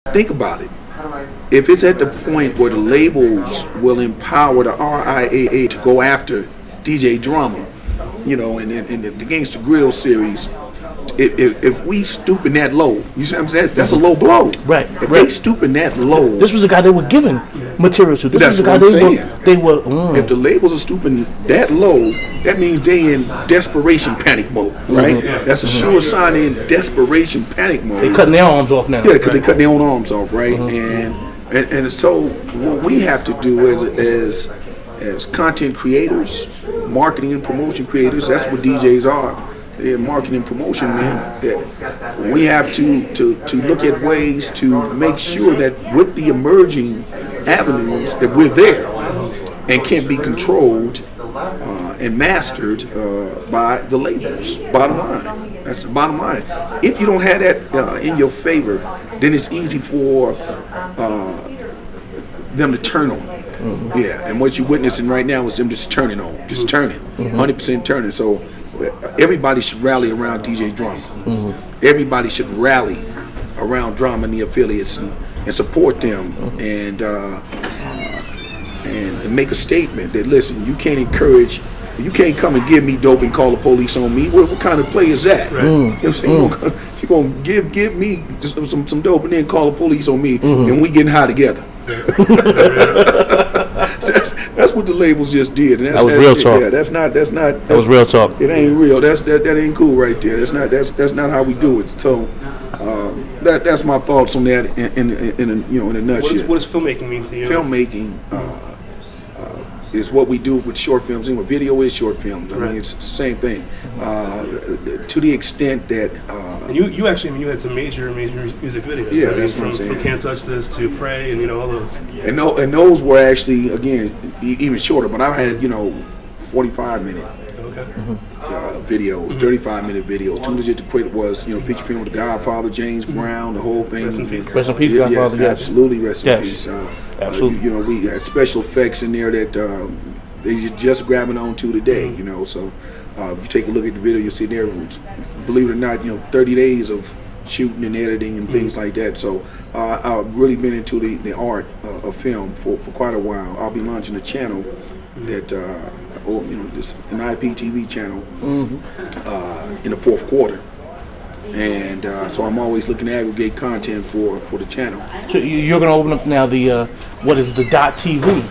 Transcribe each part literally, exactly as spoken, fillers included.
Think about it. If it's at the point where the labels will empower the R I A A to go after D J Drama, you know, in, in, in the Gangsta Grill series, if, if, if we stooping that low, you see what I'm saying? That's a low blow. Right. If right. they stooping that low, this was the guy they were giving material to. This that's was the what guy I'm they saying. were. They were mm. If the labels are stooping that low, that means they in desperation panic mode, right? Mm-hmm. That's a sure sign they in desperation panic mode. They cutting their arms off now. Yeah, because right. they cut their own arms off, right? Mm-hmm. And and and so what we have to do as as as content creators, marketing and promotion creators, that's what D Js are. They're marketing and promotion, man. We have to, to, to look at ways to make sure that with the emerging avenues that we're there and can't be controlled uh, and mastered uh, by the labels. Bottom line. That's the bottom line. If you don't have that uh, in your favor, then it's easy for uh, them to turn on you. Mm-hmm. Yeah, and what you're witnessing right now is them just turning on, just turning, mm-hmm. one hundred percent turning. So everybody should rally around D J Drama. Mm-hmm. Everybody should rally around Drama and the affiliates and, and support them, mm-hmm. and, uh, uh, and and make a statement that, listen, you can't encourage, you can't come and give me dope and call the police on me. What, what kind of play is that? Right. Mm-hmm. You know what I'm saying? Mm-hmm. You're gonna give give me some some dope and then call the police on me, mm-hmm. and we getting high together. that's, that's what the labels just did. And that's, that was that's, real talk. Yeah, that's not. That's not. That's, that was real talk. It ain't real. That's that. That ain't cool right there. That's not. That's that's not how we do it. So um, that that's my thoughts on that in in, in, in a, you know in a nutshell. What, is, what does filmmaking mean to you? Filmmaking uh, uh, is what we do with short films. And what video is short films. I right. mean, it's the same thing. Uh, to the extent that. Uh, and you you actually I mean, you had some major major music videos. Yeah, right? that's from, what I'm saying. From Can't Touch This to Pray and you know all those. And no, and those were actually again e even shorter. But I had you know forty-five minute okay. uh, videos, mm-hmm. thirty-five minute videos. Too Legit to Quit was you know feature film with The Godfather, James mm-hmm. Brown, the whole thing. Rest in peace. Rest in peace, yeah, Godfather. Yes, Yes. Absolutely, rest yes. in peace. Uh, absolutely. Uh, you, you know we had special effects in there that um, they're just grabbing on to today. You know, so uh, you take a look at the video, you see there. Believe it or not, you know, thirty days of shooting and editing and things mm-hmm. like that. So uh, I've really been into the, the art uh, of film for, for quite a while. I'll be launching a channel mm-hmm. that, uh, oh, you know, this an I P T V channel mm-hmm. uh, in the fourth quarter. And uh, so I'm always looking to aggregate content for, for the channel. So you're going to open up now the, uh, what is the dot T V?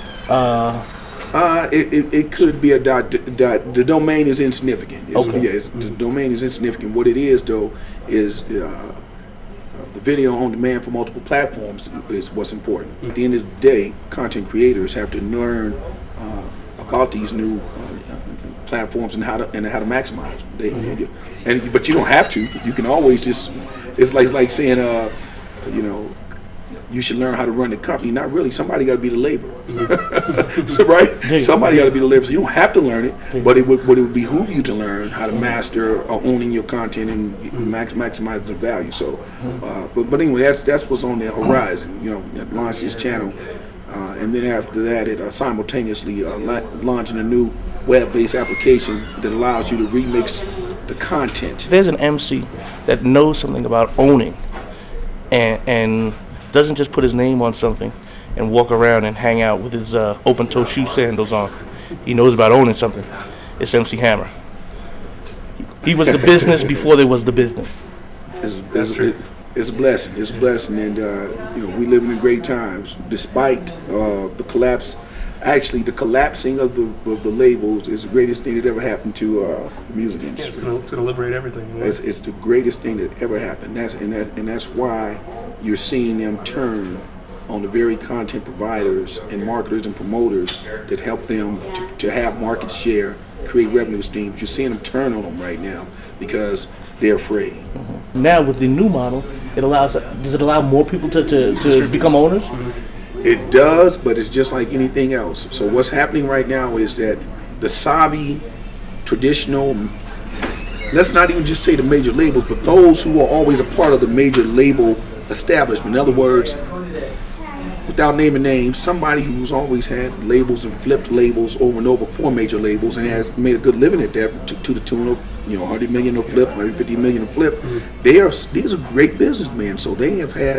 Uh, Uh, it, it, it could be a dot, dot. The domain is insignificant. It's, okay. Yeah, it's, the domain is insignificant. What it is, though, is uh, uh, the video on demand for multiple platforms is what's important. At the end of the day, content creators have to learn uh, about these new uh, platforms and how to and how to maximize them. They, mm-hmm. And but you don't have to. You can always just. It's like like saying, uh, you know. You should learn how to run the company. Not really. Somebody got to be the labor, mm-hmm. right? Yeah, Somebody yeah. got to be the labor. So you don't have to learn it, yeah. but it would, but it would behoove you to learn how to master uh, owning your content and mm-hmm. max, maximize the value. So, uh, but but anyway, that's that's what's on the horizon. You know, launch this channel, uh, and then after that, it uh, simultaneously uh, la launching a new web-based application that allows you to remix the content. There's an M C that knows something about owning, and and. doesn't just put his name on something and walk around and hang out with his uh, open-toe shoe sandals on. He knows about owning something. It's M C Hammer. He was the business before there was the business. It's, it's, it, it's a blessing. It's a blessing, and uh, you know we live in great times. Despite uh, the collapse, actually the collapsing of the of the labels is the greatest thing that ever happened to uh, the music industry. Yeah, it's going to liberate everything. You know? It's, it's the greatest thing that ever happened. That's and that and that's why you're seeing them turn on the very content providers and marketers and promoters that help them to, to have market share, create revenue streams. You're seeing them turn on them right now because they're afraid. Mm-hmm. Now with the new model, it allows. Does it allow more people to to, to become owners? Mm-hmm. It does, but it's just like anything else. So what's happening right now is that the savvy, traditional, let's not even just say the major labels, but those who are always a part of the major label establishment. In other words, without naming names, somebody who's always had labels and flipped labels over and over for major labels and has made a good living at that to, to the tune of you know one hundred million a flip, one hundred fifty million a flip. Mm-hmm. They are these are great businessmen, so they have had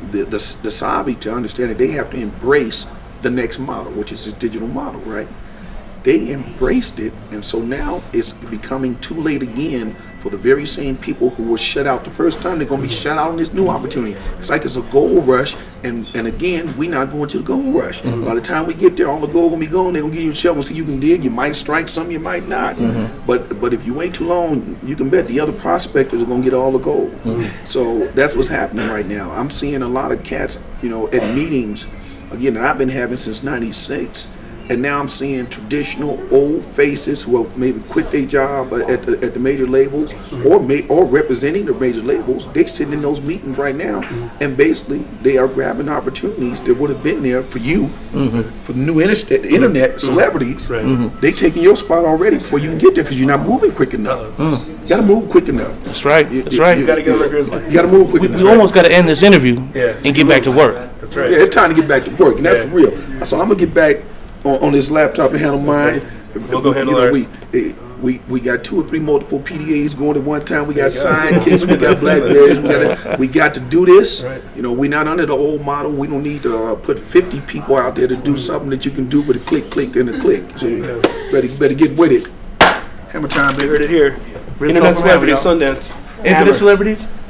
the, the, the savvy to understand that they have to embrace the next model, which is this digital model, right? They embraced it, and so now it's becoming too late again for the very same people who were shut out the first time. They're going to be shut out on this new opportunity. It's like it's a gold rush, and, and again, we're not going to the gold rush. Mm-hmm. By the time we get there, all the gold going to be gone. They're going to give you a shovel so you can dig. You might strike some, you might not. Mm-hmm. But but if you wait too long, you can bet the other prospectors are going to get all the gold. Mm-hmm. So that's what's happening right now. I'm seeing a lot of cats, you know, at meetings, again, that I've been having since ninety-six. And now I'm seeing traditional old faces who have maybe quit their job at the, at the major labels or may, or representing the major labels. They're sitting in those meetings right now, and basically they are grabbing opportunities that would have been there for you, mm-hmm. for the new internet, internet celebrities. Right. Mm-hmm. They taking your spot already before you can get there because you're not moving quick enough. Mm. You got to move quick enough. That's right. You, That's right. You got to get like You got to move quick we, enough. You almost got to end this interview yeah, and get back to work. That's right. Yeah, it's time to get back to work, and that's yeah. for real. So I'm gonna get back on, on this laptop and handle mine. We'll go handle you know, ours. We, we we got two or three multiple P D As going at one time. We got sidekicks, we got Blackberries. We got to, we got to do this. Right. You know, we're not under the old model. We don't need to uh, put fifty people out there to do something that you can do with a click, click, and a click. So you better better get with it. Hammer time, baby. You heard it here. Real Internet talk Celebrity around, Sundance. Internet celebrities.